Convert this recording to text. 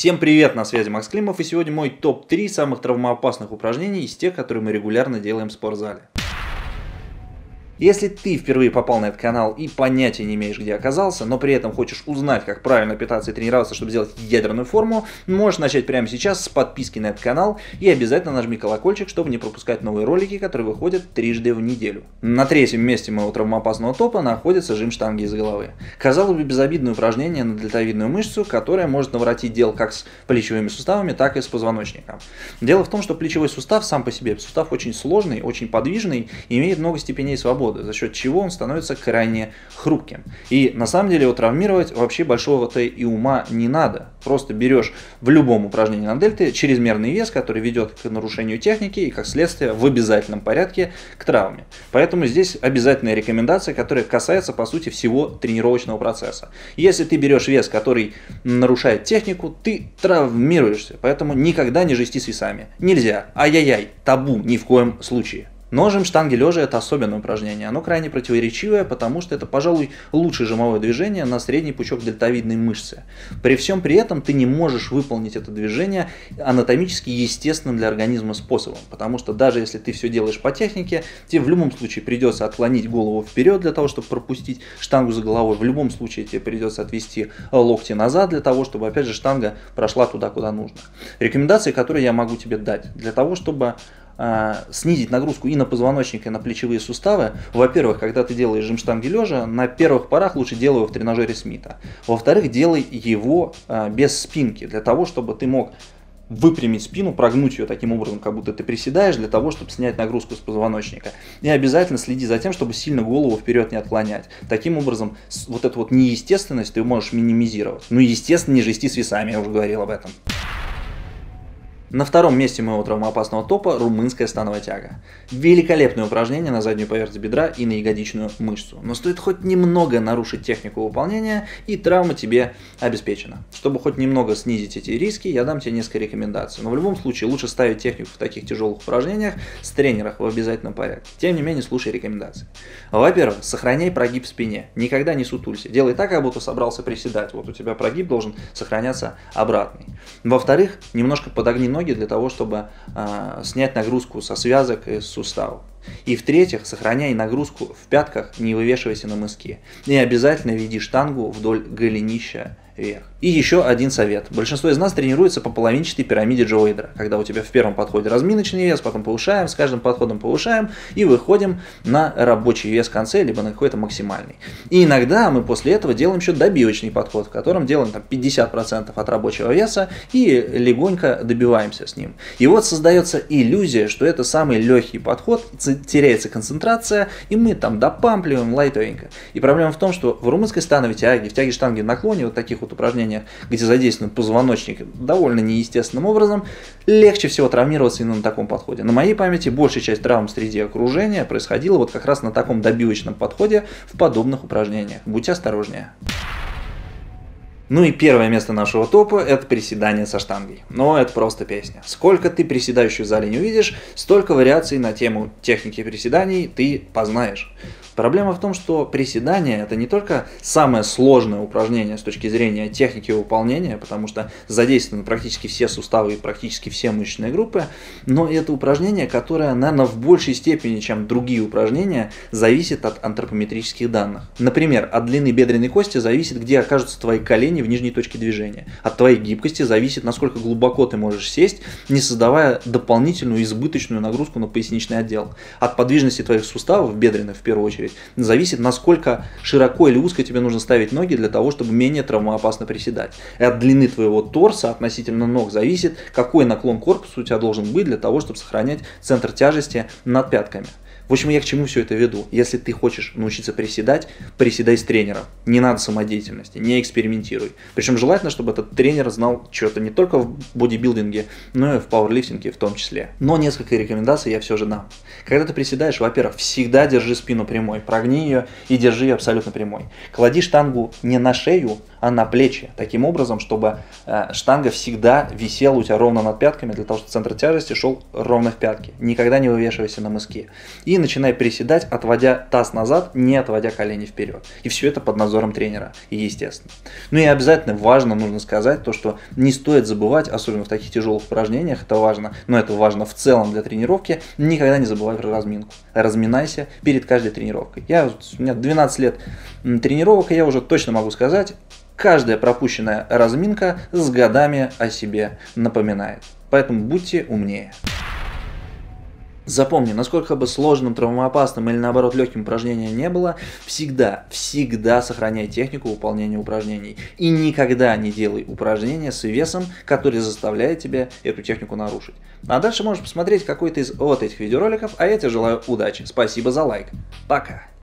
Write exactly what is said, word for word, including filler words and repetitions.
Всем привет, на связи Макс Климов, и сегодня мой топ три самых травмоопасных упражнений из тех, которые мы регулярно делаем в спортзале. Если ты впервые попал на этот канал и понятия не имеешь, где оказался, но при этом хочешь узнать, как правильно питаться и тренироваться, чтобы сделать ядерную форму, можешь начать прямо сейчас с подписки на этот канал и обязательно нажми колокольчик, чтобы не пропускать новые ролики, которые выходят трижды в неделю. На третьем месте моего травмоопасного топа находится жим штанги из головы. Казалось бы, безобидное упражнение на дельтовидную мышцу, которое может наворотить дел как с плечевыми суставами, так и с позвоночником. Дело в том, что плечевой сустав сам по себе, сустав очень сложный, очень подвижный и имеет много степеней свободы, за счет чего он становится крайне хрупким. И на самом деле его травмировать вообще большого-то и ума не надо. Просто берешь в любом упражнении на дельте чрезмерный вес, который ведет к нарушению техники и, как следствие, в обязательном порядке к травме. Поэтому здесь обязательная рекомендация, которая касается, по сути, всего тренировочного процесса. Если ты берешь вес, который нарушает технику, ты травмируешься. Поэтому никогда не жести с весами. Нельзя. Ай-яй-яй. Табу. Ни в коем случае. Но жим штанги лежа — это особенное упражнение. Оно крайне противоречивое, потому что это, пожалуй, лучшее жимовое движение на средний пучок дельтовидной мышцы. При всем при этом ты не можешь выполнить это движение анатомически естественным для организма способом, потому что даже если ты все делаешь по технике, тебе в любом случае придется отклонить голову вперед для того, чтобы пропустить штангу за головой. В любом случае тебе придется отвести локти назад для того, чтобы, опять же, штанга прошла туда, куда нужно. Рекомендации, которые я могу тебе дать для того, чтобы снизить нагрузку и на позвоночник, и на плечевые суставы. Во-первых, когда ты делаешь жим штанги лежа, на первых порах лучше делай его в тренажере Смита. Во-вторых, делай его без спинки, для того, чтобы ты мог выпрямить спину, прогнуть ее таким образом, как будто ты приседаешь, для того, чтобы снять нагрузку с позвоночника. И обязательно следи за тем, чтобы сильно голову вперед не отклонять. Таким образом, вот эту вот неестественность ты можешь минимизировать. Ну и, естественно, не жести с весами, я уже говорил об этом. На втором месте моего травмоопасного топа румынская становая тяга. Великолепное упражнение на заднюю поверхность бедра и на ягодичную мышцу. Но стоит хоть немного нарушить технику выполнения, и травма тебе обеспечена. Чтобы хоть немного снизить эти риски, я дам тебе несколько рекомендаций. Но в любом случае лучше ставить технику в таких тяжелых упражнениях с тренером в обязательном порядке. Тем не менее, слушай рекомендации. Во-первых, сохраняй прогиб в спине. Никогда не сутулься. Делай так, как будто собрался приседать. Вот у тебя прогиб должен сохраняться обратный. Во-вторых, немножко подогни ноги для того, чтобы э, снять нагрузку со связок и с суставов. И в-третьих, сохраняй нагрузку в пятках, не вывешивайся на мыски. И обязательно веди штангу вдоль голенища вверх. И еще один совет. Большинство из нас тренируется по половинчатой пирамиде Джо Уэйдера, когда у тебя в первом подходе разминочный вес, потом повышаем, с каждым подходом повышаем и выходим на рабочий вес в конце, либо на какой-то максимальный. И иногда мы после этого делаем еще добивочный подход, в котором делаем там, пятьдесят процентов от рабочего веса и легонько добиваемся с ним. И вот создается иллюзия, что это самый легкий подход, теряется концентрация, и мы там допампливаем лайтовенько. И проблема в том, что в румынской становой тяге, в тяге штанги в наклоне, вот таких вот упражнениях, где задействован позвоночник довольно неестественным образом, легче всего травмироваться именно на таком подходе. На моей памяти большая часть травм среди окружения происходила вот как раз на таком добивочном подходе в подобных упражнениях. Будьте осторожнее. Ну и первое место нашего топа — это приседание со штангой. Но это просто песня. Сколько ты приседающих в зале не увидишь, столько вариаций на тему техники приседаний ты познаешь. Проблема в том, что приседание — это не только самое сложное упражнение с точки зрения техники выполнения, потому что задействованы практически все суставы и практически все мышечные группы, но это упражнение, которое, наверное, в большей степени, чем другие упражнения, зависит от антропометрических данных. Например, от длины бедренной кости зависит, где окажутся твои колени в нижней точке движения. От твоей гибкости зависит, насколько глубоко ты можешь сесть, не создавая дополнительную избыточную нагрузку на поясничный отдел. От подвижности твоих суставов, бедренных в первую очередь, зависит, насколько широко или узко тебе нужно ставить ноги для того, чтобы менее травмоопасно приседать. И от длины твоего торса относительно ног зависит, какой наклон корпуса у тебя должен быть для того, чтобы сохранять центр тяжести над пятками. В общем, я к чему все это веду? Если ты хочешь научиться приседать, приседай с тренером. Не надо самодеятельности, не экспериментируй. Причем желательно, чтобы этот тренер знал что-то не только в бодибилдинге, но и в пауэрлифтинге в том числе. Но несколько рекомендаций я все же дам. Когда ты приседаешь, во-первых, всегда держи спину прямой, прогни ее и держи ее абсолютно прямой. Клади штангу не на шею, а на плечи. Таким образом, чтобы э, штанга всегда висела у тебя ровно над пятками, для того, чтобы центр тяжести шел ровно в пятки. Никогда не вывешивайся на мыски. И начинай приседать, отводя таз назад, не отводя колени вперед. И все это под надзором тренера, естественно. Ну и обязательно важно, нужно сказать, то, что не стоит забывать, особенно в таких тяжелых упражнениях, это важно, но это важно в целом для тренировки, никогда не забывай про разминку. Разминайся перед каждой тренировкой. Я, у меня двенадцать лет тренировок, и я уже точно могу сказать, каждая пропущенная разминка с годами о себе напоминает. Поэтому будьте умнее. Запомни, насколько бы сложным, травмоопасным или наоборот легким упражнение не было, всегда, всегда сохраняй технику выполнения упражнений. И никогда не делай упражнения с весом, который заставляет тебя эту технику нарушить. А дальше можешь посмотреть какой-то из вот этих видеороликов, а я тебе желаю удачи. Спасибо за лайк. Пока.